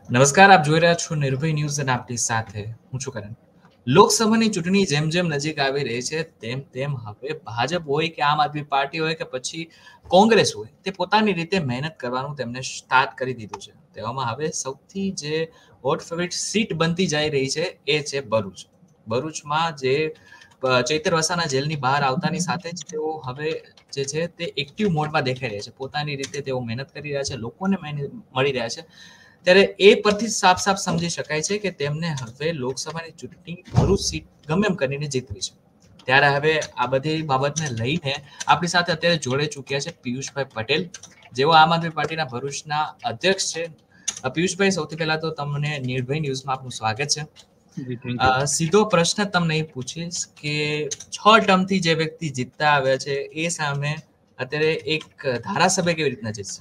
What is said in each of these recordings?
નમસ્કાર, આપ જોઈ રહ્યા છો નિર્ભય ન્યૂઝ અને આપની સાથે હું છું કરણ. લોકસભાની ચૂંટણી જેમ જેમ નજીક આવી રહી છે તેમ તેમ હવે ભાજપ હોય કે આમ આદમી પાર્ટી હોય કે પછી કોંગ્રેસ હોય તે પોતાની રીતે મહેનત કરવાનું તેમને સ્ટાર્ટ કરી દીધું છે. તેવામાં હવે સૌથી જે હોટ ફેવરિટ સીટ બનતી જઈ રહી છે એ છે ભરૂચ. ભરૂચમાં જે ચૈતર વસાના જેલની બહાર આવતાની સાથે જ તેઓ હવે જે છે તે એક્ટિવ મોડમાં દેખાઈ રહ્યા છે. પોતાની રીતે તેઓ મહેનત કરી રહ્યા છે, લોકોને મળી રહ્યા છે. ત્યારે એ પરથી સાફ સાફ સમજી શકાય છે કે તેમને હવે લોકસભાની ચૂંટણી ભરૂચ સીટ ગમે એમ કરીને જીતવી છે. ત્યારે હવે આ બધી બાબતને લઈને આપણી સાથે અત્યારે જોડે ચૂક્યા છે પિયુષભાઈ પટેલ, જેઓ આમ આદમી પાર્ટીના ભરૂચના અધ્યક્ષ છે. પિયુષભાઈ, સૌથી પહેલા તો તમને નિર્ભય ન્યૂઝમાં આપનું સ્વાગત છે. સીધો પ્રશ્ન તમને એ પૂછીશ કે 6 ટર્મથી જે વ્યક્તિ જીતતા આવ્યા છે એ સામે અત્યારે એક ધારાસભ્ય કેવી રીતના જીતશે?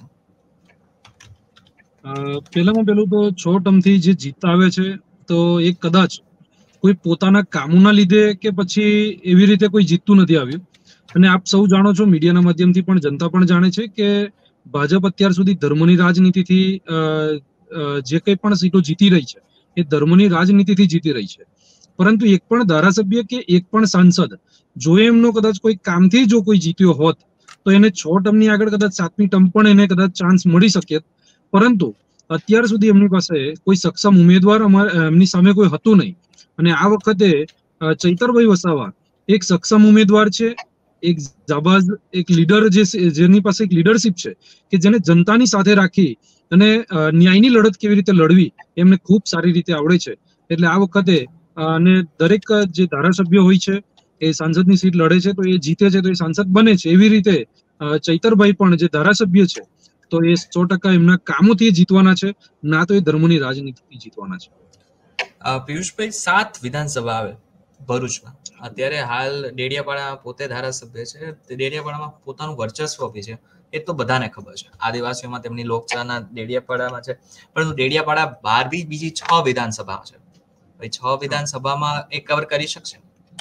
પહેલામાં પહેલું તો 6 ટર્મથી જે જીતતા આવે છે તો એ કદાચ કોઈ પોતાના કામોના લીધે કે પછી એવી રીતે કોઈ જીતતું નથી આવ્યું. અને આપ સૌ જાણો છો, મીડિયાના માધ્યમથી પણ જનતા પણ જાણે છે કે ભાજપ અત્યાર સુધી ધર્મની રાજનીતિથી જે કંઈ પણ સીટો જીતી રહી છે એ ધર્મની રાજનીતિથી જીતી રહી છે. પરંતુ એક પણ ધારાસભ્ય કે એક પણ સાંસદ જો એમનો કદાચ કોઈ કામથી જો કોઈ જીત્યો હોત તો એને 6 ટર્મની આગળ કદાચ 7મી ટર્મ પણ એને કદાચ ચાન્સ મળી શકે. પરંતુ અત્યાર સુધી એમની પાસે કોઈ સક્ષમ ઉમેદવાર એમની સામે કોઈ હતું નહીં. અને આ વખતે ચૈતરભાઈ વસાવા એક સક્ષમ ઉમેદવાર છે, એક જાબાઝ, એક લીડર જેની પાસે એક લીડરશિપ છે કે જેને જનતાની સાથે રાખી અને ન્યાયની લડત કેવી રીતે લડવી એમને ખૂબ સારી રીતે આવડે છે. એટલે આ વખતે અને દરેક જે ધારાસભ્ય હોય છે એ સાંસદની સીટ લડે છે તો એ જીતે છે તો એ સાંસદ બને છે. એવી રીતે ચૈતરભાઈ પણ જે ધારાસભ્ય છે તો એ 100% એમના કામોથી જીતવાના છે, ના તો એ ધર્મની રાજનીતિથી જીતવાના છે. પિયુષભાઈ, 7 વિધાનસભા આવે ભરૂચમાં. અત્યારે હાલ ડેડિયાપાડા પોતે ધારાસભ્ય છે, ડેડિયાપાડામાં પોતાનું વર્ચસ્વ બી છે, એ તો બધાને ખબર છે. આદિવાસીઓમાં તેમની લોકચાહના ડેડિયાપાડામાં છે, પરંતુ ડેડિયાપાડા બહાર બી બીજી 6 વિધાનસભા છે. 6 વિધાનસભામાં એ કવર કરી શકશે?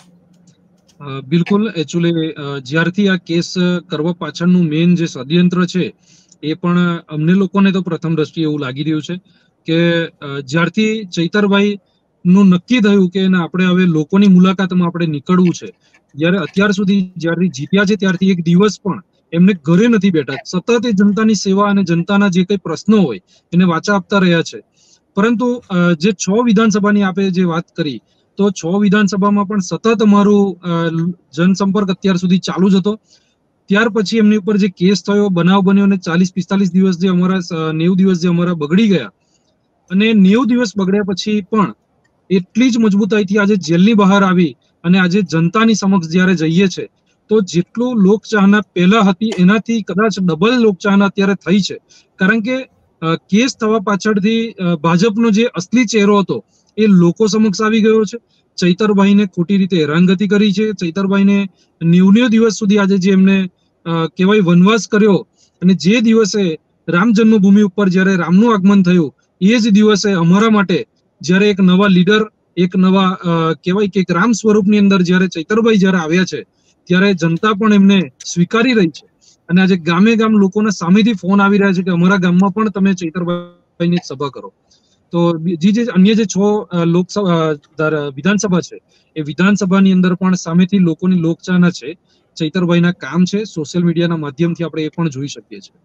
બિલકુલ. એકચ્યુઅલી જ્યારથી આ કેસ કરવા પાછળનું મેઇન જે ષડયંત્ર છે એ પણ અમને લોકોને તો પ્રથમ દ્રષ્ટિએ એવું લાગી રહ્યું છે કે જ્યારથી ચૈતરભાઈ નું નક્કી થયું કે આપણે હવે લોકોની મુલાકાતમાં આપણે નીકળવું છે, જ્યારે અત્યાર સુધી જ્યારથી જીત્યા છે ત્યારથી એક દિવસ પણ એમને ઘરે નથી બેઠા. સતત એ જનતાની સેવા અને જનતાના જે કઈ પ્રશ્નો હોય એને વાચા આપતા રહ્યા છે. પરંતુ જે 6 વિધાનસભાની આપે જે વાત કરી તો 6 વિધાનસભામાં પણ સતત અમારું જનસંપર્ક અત્યાર સુધી ચાલુ જ હતો. ત્યાર પછી એમની ઉપર જે કેસ થયો, બનાવ બન્યો અને 40-45 દિવસ જે અમારા 90 દિવસ જે અમારા બગડી ગયા, અને 90 દિવસ બગડ્યા પછી પણ એટલી જ મજબૂતાઈથી આજે જેલની બહાર આવી અને આજે જનતાની સમક્ષ જ્યારે જઈએ છે તો જેટલું લોકચાહના પહેલા હતી એનાથી કદાચ ડબલ લોકચાહના અત્યારે થઈ છે. કારણ કે કેસ થવા પાછળથી ભાજપનો જે અસલી ચહેરો હતો એ લોકો સમક્ષ આવી ગયો છે. ચૈતરભાઈને ખોટી રીતે હેરાનગતિ કરી છે. ચૈતરભાઈને 90 દિવસ સુધી આજે જે એમને કહેવાય વનવાસ કર્યો, અને જે દિવસે રામ જન્મભૂમિ ઉપર જ્યારે રામનું આગમન થયું એ જ દિવસે અમારા માટે જ્યારે એક નવા લીડર, એક નવા કહેવાય કે એક રામ સ્વરૂપની અંદર જ્યારે ચૈતરભાઈ જ્યારે આવ્યા છે ત્યારે જનતા પણ એમને સ્વીકારી રહી છે. અને આજે ગામે ગામ લોકોના સામેથી ફોન આવી રહ્યા છે કે અમારા ગામમાં પણ તમે ચૈતરભાઈની સભા કરો. તો જે અન્ય જે 6 લોકસભા વિધાનસભા છે એ વિધાનસભાની અંદર પણ સામેથી લોકોની લોકચાહના છે, ચૈતરભાઈના કામ છે, સોશિયલ મીડિયાના માધ્યમથી આપણે એ પણ જોઈ શકીએ છીએ.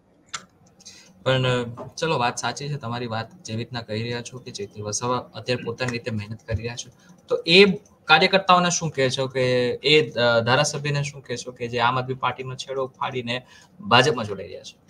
પણ ચલો, વાત સાચી છે તમારી. વાત જેવી રીતના કહી રહ્યા છો કે ચૈતર વસાવા અત્યારે પોતાની રીતે મહેનત કરી રહ્યા છે, તો એ કાર્યકર્તાઓને શું કહેશો કે એ ધારાસભ્યને શું કહેશો કે જે આમ આદમી પાર્ટીનો છેડો ફાડીને ભાજપમાં જોડાઈ રહ્યા છે?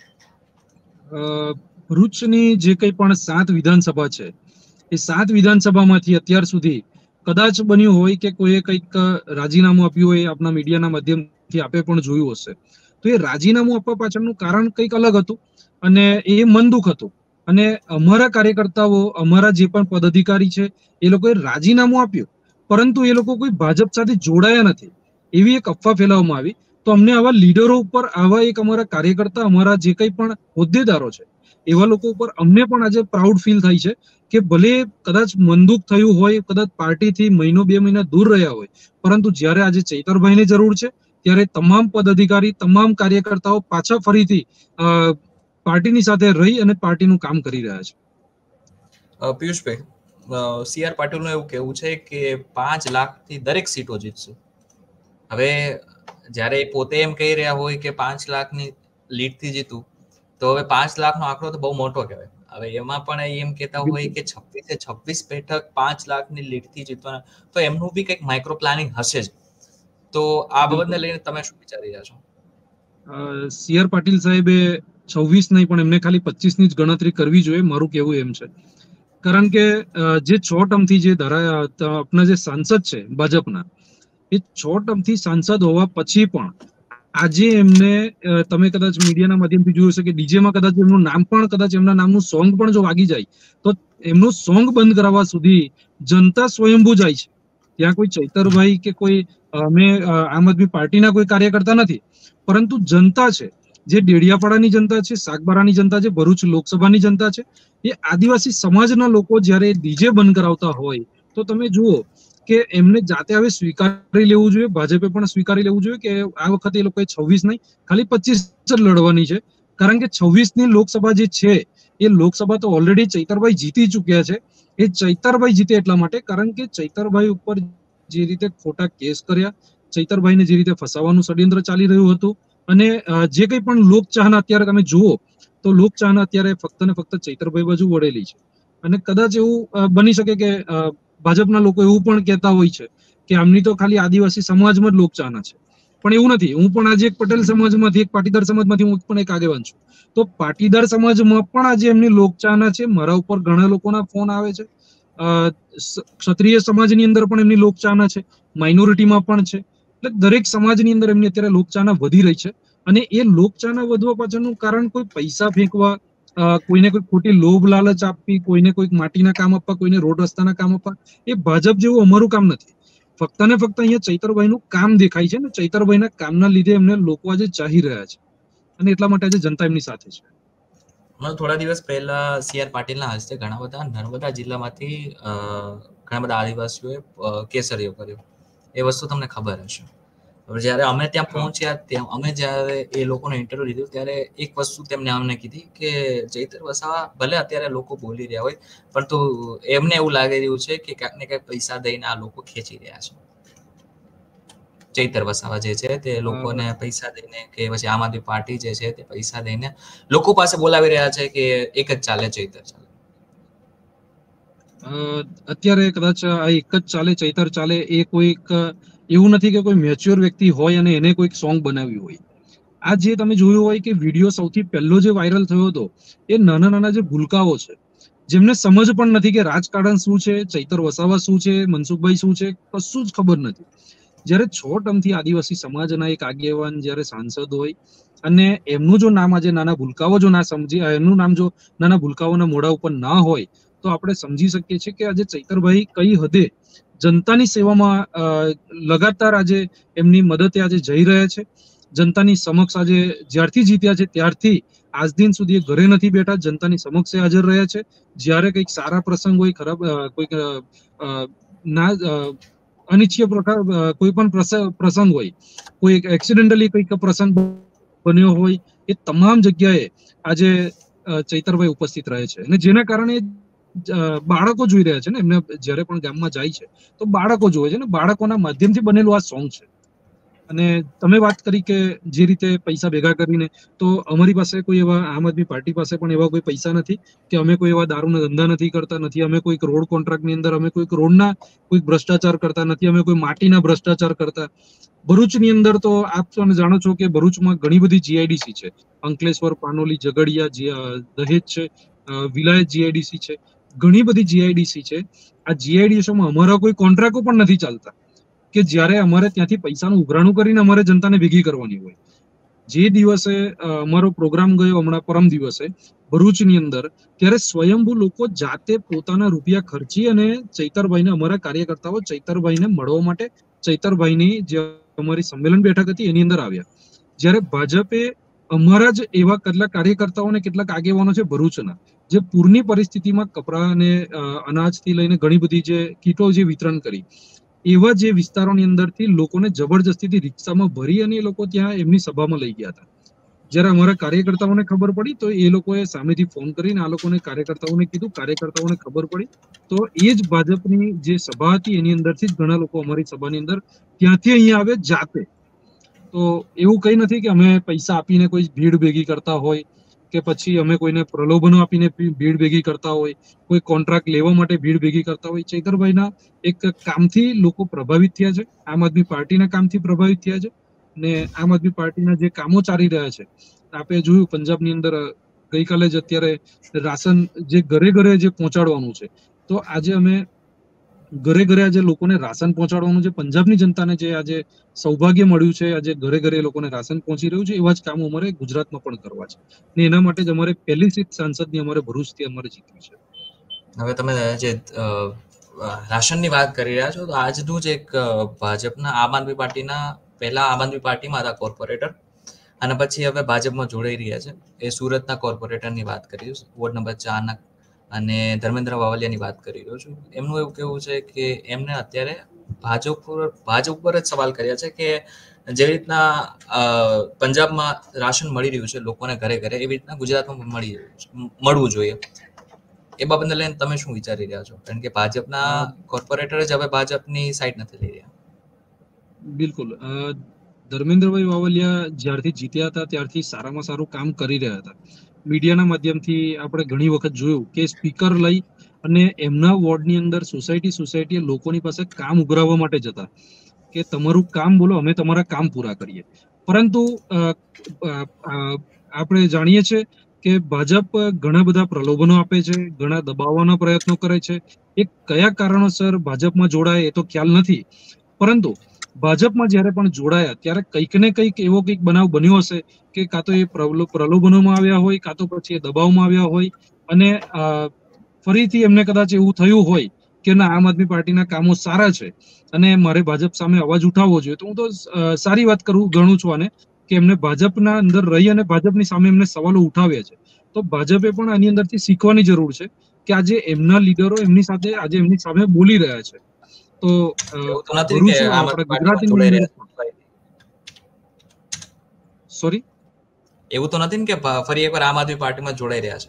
ભરૂચની જે કંઈ પણ 7 વિધાનસભા છે એ 7 વિધાનસભામાંથી અત્યાર સુધી કદાચ બન્યું હોય કે કોઈએ કંઈક રાજીનામું આપ્યું હોય, આપણા મીડિયાના માધ્યમથી આપે પણ જોયું હશે. તો એ રાજીનામું આપવા પાછળનું કારણ કંઈક અલગ હતું અને એ મન દુઃખ હતું. અને અમારા કાર્યકર્તાઓ, અમારા જે પણ પદાધિકારી છે એ લોકોએ રાજીનામું આપ્યું, પરંતુ એ લોકો કોઈ ભાજપ સાથે જોડાયા નથી એવી એક અફવા ફેલાવવામાં આવી. તો અમને આવા લીડરો ઉપર, આવા એક અમારા કાર્યકર્તા, અમારા જે કંઈ પણ હોદ્દેદારો છે એવા લોકો ઉપર અમને પણ આજે પ્રાઉડ ફીલ થાય છે કે ભલે કદાચ મનદુખ થયું હોય, કદાચ પાર્ટીથી 1-2 મહિના દૂર રહ્યા હોય, પરંતુ જ્યારે આજે ચૈતરભાઈની જરૂર છે ત્યારે તમામ પદાધિકારી, તમામ કાર્યકર્તાઓ પાછા ફરીથી પાર્ટીની સાથે રહી અને પાર્ટીનું કામ કરી રહ્યા છે. પિયુષભાઈ, CR પાટીલનું એવું કહેવું છે કે 5 લાખથી દરેક સીટો જીતશું. હવે જ્યારે એ પોતે એમ કહી રહ્યા હોય કે 5 લાખની લીડથી જીતું, તો હવે 5 લાખનો આંકડો તો બહુ મોટો કહેવાય. હવે એમાં પણ એમ કહેતા હોય કે 26 બેઠક 5 લાખની લીડથી જીતવાના, તો એમનું બી કંઈક માઇક્રો પ્લાનિંગ હશે જ. તો આ બાબતને લઈને તમે શું વિચારી રહ્યા છો? CR પાટીલ સાહેબે 26 નહીં પણ એમને ખાલી 25 ની જ ગણતરી કરવી જોઈએ, મારું કહેવું એમ છે. કારણ કે જે 6 ટર્મથી જે આપણા જે સાંસદ છે ભાજપના, એ 6 ટર્મથી સાંસદ હોવા પછી પણ આજે એમને તમે કદાચ મીડિયાના માધ્યમથી જોયું હશે કે ડીજેમાં કદાચ એમનું નામ પણ, કદાચ એમના નામનું સોંગ પણ જો વાગી જાય તો એમનું સોંગ બંધ કરાવવા સુધી જનતા સ્વયંભૂ જાય છે. ત્યાં કોઈ ચૈતરભાઈ કે કોઈ અમે આમ આદમી પાર્ટીના કોઈ કાર્યકર્તા નથી, પરંતુ જનતા છે, જે ડેડિયાપાડાની જનતા છે, સાગબારાની જનતા છે, ભરૂચ લોકસભાની જનતા છે, એ આદિવાસી સમાજના લોકો જ્યારે ડીજે બંધ કરાવતા હોય તો તમે જુઓ કે એમને જાતે હવે સ્વીકારી લેવું જોઈએ, ભાજપે પણ સ્વીકારી લેવું જોઈએ કે આ વખતે એ લોકોએ 26 નહીં ખાલી 25 જ લડવાની છે. કારણ કે 26 ની લોકસભા જે છે એ લોકસભા તો ઓલરેડી ચૈતરભાઈ જીતી ચુક્યા છે. એ ચૈતરભાઈ જીતે એટલા માટે કારણ કે ચૈતરભાઈ ઉપર જે રીતે ખોટા કેસ કર્યા, ચૈતરભાઈને જે રીતે ફસાવાનું ષડયંત્ર ચાલી રહ્યું હતું, અને જે કંઈ પણ લોકચાહના અત્યારે તમે જુઓ તો લોકચાહના અત્યારે ફક્ત ને ફક્ત ચૈતરભાઈ બાજુ વળેલી છે. અને કદાચ એવું બની શકે કે ભાજપના લોકો એવું પણ કહેતા હોય છે કે આમની તો ખાલી આદિવાસી સમાજમાં જ લોકચાહના છે, પણ એવું નથી. હું પણ આજે એક પટેલ સમાજમાંથી, એક પાટીદાર સમાજમાંથી હું પણ એક આગેવાન છું. તો પાટીદાર સમાજમાં પણ આજે એમની લોકચાહના છે. મારા ઉપર ઘણા લોકોના ફોન આવે છે. ક્ષત્રિય સમાજની અંદર પણ એમની લોકચાહના છે, માઇનોરિટીમાં પણ છે. એટલે દરેક સમાજની અંદર એમની અત્યારે લોકચાહના વધી રહી છે. અને એ લોકચાહના વધવા પાછળનું કારણ કોઈ પૈસા ફેંકવા, કોઈને કોઈ ખોટી લોભ લાલચ આપવી, કોઈને કોઈક માટીના કામ આપવા, કોઈને રોડ રસ્તાના કામ આપવા, એ ભાજપ જેવું અમારું કામ નથી. ફક્ત ને ફક્ત અહીંયા ચૈતરભાઈનું કામ દેખાય છે ને ચૈતરભાઈના કામના લીધે એમને લોકો આજે ચાહી રહ્યા છે, અને એટલા માટે આજે જનતા એમની સાથે છે. થોડા દિવસ પહેલા CR પાટીલના હસ્તે ઘણા બધા નર્મદા જિલ્લામાંથી ઘણા બધા આદિવાસીઓએ કેસરીઓ કર્યો. એ વસ્તુ તમને ખબર હશે. હવે જ્યારે અમે ત્યાં પહોંચ્યા, અમે જ્યારે એ લોકોનો ઇન્ટરવ્યુ લીધું ત્યારે એક વસ્તુ તેમને અમને કીધી કે ચૈતર વસાવા ભલે અત્યારે લોકો બોલી રહ્યા હોય, પરંતુ એમને એવું લાગી રહ્યું છે કે ક્યાંક ને ક્યાંક પૈસા દઈને આ લોકો ખેંચી રહ્યા છે. ચૈતર વસાવા જે છે તે લોકોને પૈસા દઈને કે પછી આમ આદમી પાર્ટી જે છે તે પૈસા દઈને લોકો પાસે બોલાવી રહ્યા છે કે એક જ ચાલે ચૈતર ચાલે. અત્યારે કદાચ આ એક જ ચાલે ચૈતર ચાલે એ કોઈક એવું નથી કે કોઈ મેચ્યોર વ્યક્તિ હોય અને એને કોઈક સોંગ બનાવ્યું હોય. આ જે તમે જોયું હોય કે વિડીયો સૌથી પહેલો જે વાયરલ થયો હતો એ નાના નાના જે ભૂલકાઓ છે, જેમને સમજ પણ નથી કે રાજકારણ શું છે, ચૈતર વસાવા શું છે, મનસુખભાઈ શું છે, કશું જ ખબર નથી. જ્યારે 6 ટર્મથી આદિવાસી સમાજના એક આગેવાન જ્યારે સાંસદ હોય અને એમનું જો નામ આજે નાના ભૂલકાઓ જો ના સમજી, એમનું નામ જો નાના ભૂલકાઓના મોઢા ઉપર ના હોય તો આપણે સમજી શકીએ છીએ કે આજે ચૈતરભાઈ કઈ હદે જનતાની સેવામાં લગાતાર આજે એમની મદદે આજે જઈ રહ્યા છે. જનતાની સમક્ષ આજે જ્યારથી જીત્યા છે ત્યારથી આજ દિન સુધી એ ઘરે નથી બેઠા, જનતાની સમક્ષ હાજર રહ્યા છે. જ્યારે કંઈક સારા પ્રસંગ હોય, ખરાબ કોઈક ના અનિચ્છનીય પ્રકાર કોઈ પણ પ્રસંગ હોય, કોઈ એક્સિડેન્ટલી કંઈક પ્રસંગ બન્યો હોય, એ તમામ જગ્યાએ આજે ચૈતરભાઈ ઉપસ્થિત રહે છે. અને જેના કારણે બાળકો જોઈ રહ્યા છે ને, એમને જ્યારે પણ ગામમાં જાય છે તો બાળકો જોવે છે ને, બાળકોના માધ્યમથી બનેલું આ સોંગ છે. અને તમે વાત કરી કે જે રીતે પૈસા ભેગા કરીને, તો અમારી પાસે કોઈ એવા, આમ આદમી પાર્ટી પાસે પણ એવા કોઈ પૈસા નથી કે અમે કોઈ એવા દારૂના ધંધા નથી કરતા, નથી અમે કોઈક રોડ કોન્ટ્રાક્ટની અંદર અમે કોઈક રોડના કોઈક ભ્રષ્ટાચાર કરતા, નથી અમે કોઈ માટીના ભ્રષ્ટાચાર કરતા. ભરૂચની અંદર તો આપ તમે જાણો છો કે ભરૂચમાં ઘણી બધી GIDC છે, અંકલેશ્વર, પાનોલી, ઝઘડિયા, દહેજ છે, વિલાયત GIDC છે, ઘણી બધી GIDC છે. આ GIDCમાં અમારા કોઈ કોન્ટ્રાક્ટો પણ નથી ચાલતા કે જ્યારે અમારે ત્યાંથી પૈસાનું ઉઘરાણું કરીને અમારે જનતાને ભેગી કરવાની હોય. જે દિવસે અમારો પ્રોગ્રામ ગયો હમણાં પરમ દિવસે ભરૂચની અંદર, ત્યારે સ્વયંભૂ લોકો જાતે પોતાના રૂપિયા ખર્ચી અને ચૈતરભાઈને, અમારા કાર્યકર્તાઓ ચૈતરભાઈને મળવા માટે ચૈતરભાઈની જે અમારી સંમેલન બેઠક હતી એની અંદર આવ્યા. જ્યારે ભાજપે અમારા જ એવા કેટલાક કાર્યકર્તાઓને, કેટલાક આગેવાનો છે ભરૂચના, જે પૂરની પરિસ્થિતિમાં કપડા અને અનાજથી લઈને ઘણી બધી જે કીટો જે વિતરણ કરી, એવા જે વિસ્તારોની અંદરથી લોકોને જબરજસ્તીથી રિક્ષામાં ભરી અને એ લોકો ત્યાં એમની સભામાં લઈ ગયા હતા. જ્યારે અમારા કાર્યકર્તાઓને ખબર પડી તો એ લોકોએ સામેથી ફોન કરીને આ લોકોને કાર્યકર્તાઓને કીધું, કાર્યકર્તાઓને ખબર પડી તો એ જ ભાજપની જે સભા હતી એની અંદરથી જ ઘણા લોકો અમારી સભાની અંદર ત્યાંથી અહીંયા આવે જાતે. તો એવું કઈ નથી કે અમે પૈસા આપીને કોઈ ભીડ ભેગી કરતા હોય કે પછી અમે કોઈને પ્રલોભનો આપીને ભીડ ભેગી કરતા હોય, કોઈ કોન્ટ્રાક્ટ લેવા માટે ભીડ ભેગી કરતા હોય. ચૈતરભાઈના એક કામથી લોકો પ્રભાવિત થયા છે, આમ આદમી પાર્ટીના કામથી પ્રભાવિત થયા છે. ને આમ આદમી પાર્ટીના જે કામો ચાલી રહ્યા છે, આપણે જોયું પંજાબની અંદર ગઈકાલે જ અત્યારે રાશન જે ઘરે ઘરે જે પહોંચાડવાનું છે, તો આજે અમે ઘરે ઘરે આજે લોકોને રાશન પહોંચાડવાનું છે. પંજાબની જનતાને જે આજે સૌભાગ્ય મળ્યું છે, આજે ઘરે ઘરે લોકોને રાશન પહોંચી રહ્યું છે, એવા જ કામો અમારે ગુજરાતમાં પણ કરવા છે. ને એના માટે જ અમારે પહેલી સીટ સાંસદની અમારે ભરૂચથી અમારે જીતવી છે. હવે તમે જે રાશનની વાત કરી રહ્યા છો, તો આજનું જ એક ભાજપના આમ આદમી પાર્ટીના પહેલા આમ આદમી પાર્ટીમાં હતા કોર્પોરેટર અને પછી હવે ભાજપમાં જોડાઈ રહ્યા છે. એ સુરતના કોર્પોરેટરની વાત કરી છું, વોર્ડ નંબર 4 ના, અને ધર્મેન્દ્ર વાવલિયાની વાત કરી રહ્યો છું. એમનું એવું કહેવું છે કે એમને અત્યારે ભાજપ પર જ સવાલ કર્યા છે કે જેવી રીતના પંજાબમાં રાશન મળી રહ્યું છે લોકોને ઘરે ઘરે, એવી રીતના ગુજરાતમાં મળવું જોઈએ. એ બાબતને લઈને તમે શું વિચારી રહ્યા છો? કારણ કે ભાજપના કોર્પોરેટર જ હવે ભાજપની સાઈડ નથી લઈ રહ્યા. બિલકુલ. ધર્મેન્દ્રભાઈ વાવલિયા જ્યારથી જીત્યા હતા ત્યારથી સારામાં સારું કામ કરી રહ્યા હતા. મીડિયાના માધ્યમથી આપણે ઘણી વખત જોયું કે સ્પીકર લઈ અને એમના વોર્ડની અંદર સોસાયટી લોકોની પાસે કામ ઉઘરાવવા માટે જતા કે તમારું કામ બોલો, અમે તમારા કામ પૂરા કરીએ. પરંતુ આપણે જાણીએ છીએ કે ભાજપ ઘણા બધા પ્રલોભનો આપે છે, ઘણા દબાવવાના પ્રયત્નો કરે છે. એ કયા કારણોસર ભાજપમાં જોડાય એ તો ખ્યાલ નથી, પરંતુ ભાજપમાં જ્યારે પણ જોડાયા ત્યારે કંઈક ને કંઈક એવો કંઈક બનાવ બન્યો હશે કે કાં તો એ પ્રલોભનોમાં આવ્યા હોય, કાં તો પછી એ દબાવમાં આવ્યા હોય, અને ફરીથી એમને કદાચ એવું થયું હોય કે ના, આમ આદમી પાર્ટીના કામો સારા છે અને મારે ભાજપ સામે અવાજ ઉઠાવવો જોઈએ. તો હું તો સારી વાત ગણું છું આને, કે એમને ભાજપના અંદર રહી અને ભાજપની સામે એમને સવાલો ઉઠાવ્યા છે. તો ભાજપે પણ આની અંદરથી શીખવાની જરૂર છે કે આજે એમના લીડરો એમની સાથે આજે એમની સામે બોલી રહ્યા છે. તો સોરી, એવું તો નથી ને કે ફરી એકવાર આમ આદમી પાર્ટીમાં જોડાઈ રહ્યા છે?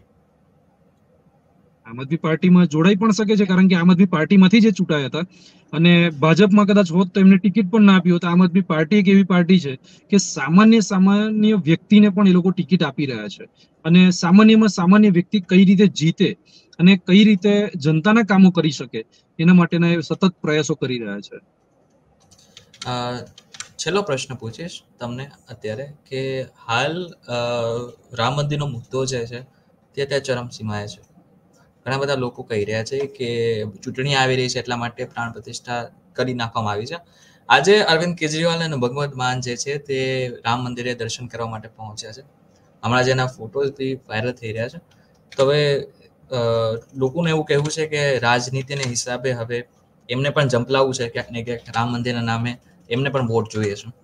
આમ આદમી પાર્ટીમાં જોડાઈ પણ શકે છે, કારણ કે આમ આદમી પાર્ટીમાંથી જ ચૂંટાયા હતા અને ભાજપમાં કદાચ હોત તો એમને ટિકિટ પણ ના આપી હોત. આમ આદમી પાર્ટી એક એવી પાર્ટી છે કે સામાન્ય વ્યક્તિને પણ એ લોકો ટિકિટ આપી રહ્યા છે, અને સામાન્ય વ્યક્તિ કઈ રીતે જીતે અને કઈ રીતે જનતાના કામો કરી શકે એના માટેના એ સતત પ્રયાસો કરી રહ્યા છે. છેલ્લો પ્રશ્ન પૂછીશ તમને અત્યારે કે હાલ રામ મંદિરનો મુદ્દો જે છે તે ત્યાં ચરમસીમાએ છે. ઘણા બધા લોકો કહી રહ્યા છે કે ચૂંટણી આવી રહી છે એટલા માટે પ્રાણ પ્રતિષ્ઠા કરી નાખવામાં આવી છે. આજે અરવિંદ કેજરીવાલ અને ભગવંત માન જે છે તે રામ મંદિરે દર્શન કરવા માટે પહોંચ્યા છે. હમણાં જેના ફોટોઝ વાયરલ થઈ રહ્યા છે. તો હવે લોકોનું એવું કહેવું છે કે રાજનીતિના હિસાબે હવે એમને પણ ઝંપલાવવું છે ક્યાંક ને ક્યાંક, રામ મંદિરના નામે એમને પણ વોટ જોઈએ છે.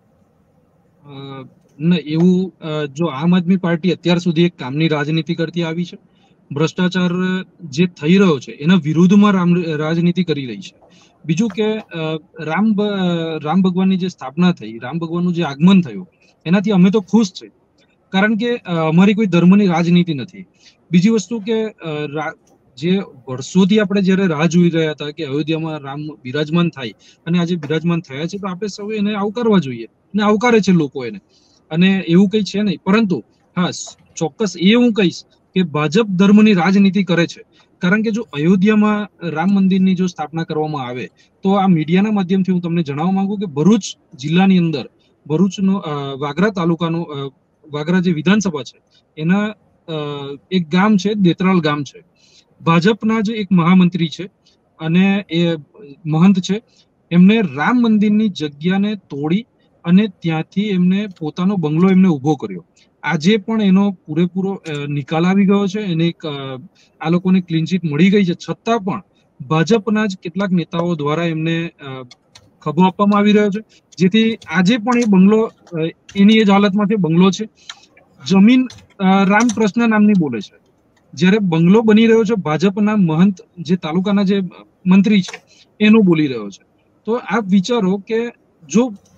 એવું જો આમ આદમી પાર્ટી અત્યાર સુધી એક કામની રાજનીતિ કરતી આવી છે, ભ્રષ્ટાચાર જે થઈ રહ્યો છે એના વિરુદ્ધમાં રાજનીતિ કરી રહી છે. બીજું કે રામ ભગવાનની જે સ્થાપના થઈ, રામ ભગવાનનું જે આગમન થયું, એનાથી અમે તો ખુશ છે, કારણ કે અમારી કોઈ ધર્મની રાજનીતિ નથી. બીજી વસ્તુ કે જે વર્ષોથી આપણે જયારે રાહ જોઈ રહ્યા હતા કે અયોધ્યામાં રામ બિરાજમાન થાય અને આજે બિરાજમાન થયા છે, તો આપણે સૌ એને આવકારવા જોઈએ, અને આવકારે છે લોકો એને, અને એવું કઈ છે નહીં. પરંતુ હા, ચોક્કસ એ હું કહીશ કે ભાજપ ધર્મની રાજનીતિ કરે છે, કારણ કે જો અયોધ્યામાં રામ મંદિરની જો સ્થાપના કરવામાં આવે તો આ મીડિયાના માધ્યમથી હું તમને જણાવવા માંગુ કે ભરૂચ જિલ્લાની અંદર ભરૂચનો વાગરા તાલુકાનો વાગરા જે વિધાનસભા છે એના એક ગામ છે, દેતરાલ ગામ છે. ભાજપના જે એક મહામંત્રી છે અને એ મહંત છે, એમને રામ મંદિરની જગ્યાને તોડી અને ત્યાંથી એમને પોતાનો બંગલો એમને ઉભો કર્યો. આજે પણ એનો પૂરેપૂરો નિકાલ આવી ગયો છે, એને આ લોકોને ક્લીન ચીટ મળી ગઈ છે, છતાં પણ ભાજપના જ કેટલાક નેતાઓ દ્વારા એમને ખભો આપવામાં આવી રહ્યો છે, જેથી આજે પણ એ બંગલો એની એ જ હાલતમાં છે. બંગલો છે, જમીન રામકૃષ્ણ નામની બોલે છે, જ્યારે બંગલો બની રહ્યો છે ભાજપના મહંત જે તાલુકાના જે મંત્રી છે એનો બોલી રહ્યો છે. તો આપ વિચારો કે જો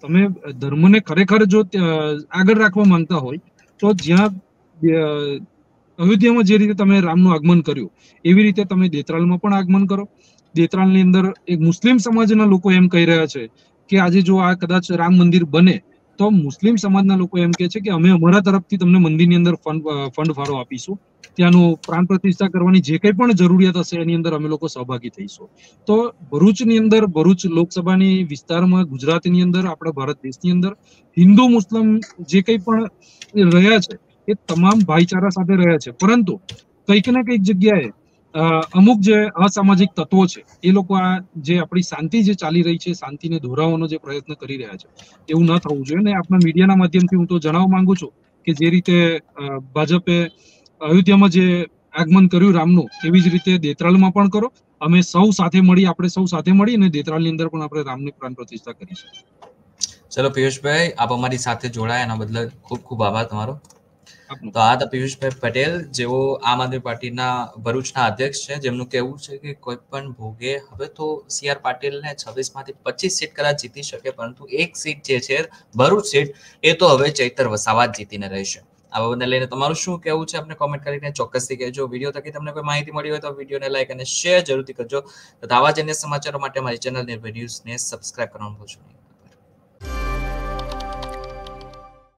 તમે ધર્મને ખરેખર જો આગળ રાખવા માંગતા હોય તો જ્યાં અયોધ્યામાં જે રીતે તમે રામનું આગમન કર્યું એવી રીતે તમે દેત્રાલમાં પણ આગમન કરો. દેત્રાલની અંદર એક મુસ્લિમ સમાજના લોકો એમ કહી રહ્યા છે કે આજે જો આ કદાચ રામ મંદિર બને તો મુસ્લિમ સમાજના લોકો એમ કહે છે કે અમે અમારા તરફથી તમને મંદિરની અંદર ફંડ ફાળો આપીશું, ત્યાંનું પ્રાણ પ્રતિષ્ઠા કરવાની જે કંઈ પણ જરૂરિયાત હશે એની અંદર અમે લોકો સહભાગી થઈશું. તો ભરૂચની અંદર, ભરૂચ લોકસભાની વિસ્તારમાં, ગુજરાતની અંદર, આપણા ભારત દેશની અંદર હિન્દુ મુસ્લિમ જે કંઈ પણ રહ્યા છે એ તમામ ભાઈચારા સાથે રહ્યા છે, પરંતુ કંઈક ને કંઈક જગ્યાએ અમુક જે અસામાજિક તત્વો છે એ લોકો આ જે આપણી શાંતિ જે ચાલી રહી છે, શાંતિને દોહરાવવાનો જે પ્રયત્ન કરી રહ્યા છે, એવું ન થવું જોઈએ. ને આપણા મીડિયાના માધ્યમથી હું તો જણાવવા માંગુ છું કે જે રીતે ભાજપે અયોધ્યામાં જે આગમન કર્યું રામનું, એવી જ રીતે દેત્રાલમાં પણ કરો. અમે સૌ સાથે મળી, આપણે સૌ સાથે મળી અને દેત્રાલની અંદર પણ આપણે રામની પ્રાણ પ્રતિષ્ઠા કરીશું. ચલો પિયુષભાઈ, આપ અમારી સાથે જોડાયા એના બદલ ખૂબ ખૂબ આભાર તમારો. તો આ હતા પિયુષભાઈ પટેલ, જેઓ આમ આદમી પાર્ટીના ભરૂચના અધ્યક્ષ છે, જેમનું કહેવું છે કે કોઈ પણ ભોગે હવે તો CR પાટીલને 26 માંથી 25 સીટ કદાચ જીતી શકે, પરંતુ એક સીટ જે છે ભરૂચ સીટ એ તો હવે ચૈતર વસાવા જ જીતીને રહેશે. આ બાબતને લઈને તમારું શું કહેવું છે આપણે કોમેન્ટ કરીને ચોક્કસથી કહેજો. વિડીયો થકી તમને કોઈ માહિતી મળી હોય તો વિડીયોને લાઈક અને શેર જરૂરથી કરજો. તો આવા જ અન્ય સમાચારો માટે અમારી ચેનલ નિર્ભય ન્યૂઝને સબસ્ક્રાઇબ કરવાનું ભૂલશો નહીં.